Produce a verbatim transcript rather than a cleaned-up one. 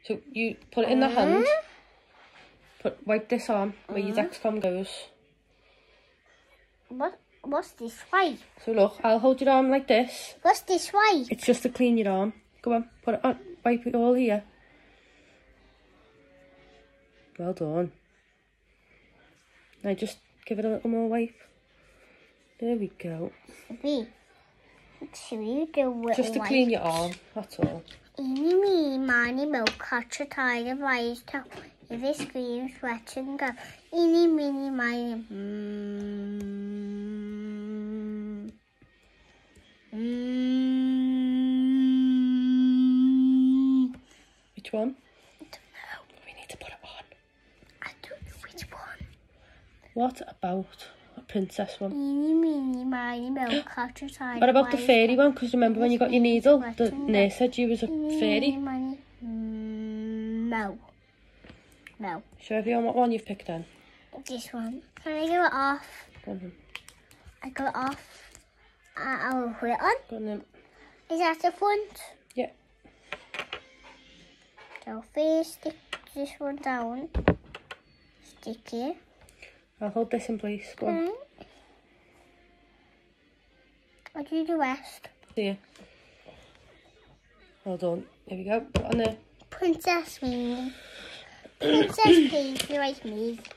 So you put it in the hand. Put wipe this on where your Dexcom goes. What? What's this way? So look, I'll hold your arm like this. What's this way? It's just to clean your arm. Go on, put it on. Wipe it all here. Well done. Now just give it a little more wipe. There we go. Should we do it? Just to clean your arm, that's all. Eeny, meeny, miny, moe, catch a tiger by his toe. If he screams, fetch and go. Eeny, meeny, miny. Mm. Mm. Which one? I don't know. We need to put it on. I don't know which one. What about a princess one? Eeny, meeny, miny, moe, catch a tiger. What about the fairy one? Because remember when you got your needle, the nurse said you was a fairy. Mm, no. No. Show everyone what one you've picked then. This one. Can I go it off? Go on then. I go it off. Uh, I'll put it on. Go on then. Is that the front? Yeah. So first stick this one down. Stick it. I'll hold this in place. Go on. Mm. I'll do the rest. See ya. Well done. Here we go. Put it on there. Princess me. Princess please, you like me.